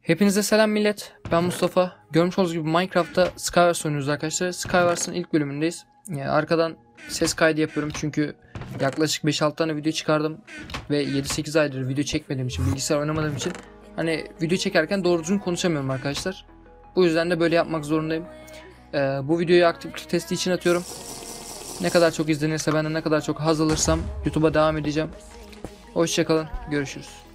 Hepinize selam millet. Ben Mustafa. Görmüş olduğunuz gibi Minecraft'ta Skywars oynuyoruz arkadaşlar. Skywars'ın ilk bölümündeyiz. Arkadan ses kaydı yapıyorum çünkü yaklaşık 5-6 tane video çıkardım ve 7-8 aydır video çekmediğim için, bilgisayar oynamadığım için hani video çekerken doğru düzgün konuşamıyorum arkadaşlar. Bu yüzden de böyle yapmak zorundayım. Bu videoyu aktiflik testi için atıyorum. Ne kadar çok izlenirse, ben de ne kadar çok haz alırsam YouTube'a devam edeceğim. Hoşçakalın. Görüşürüz.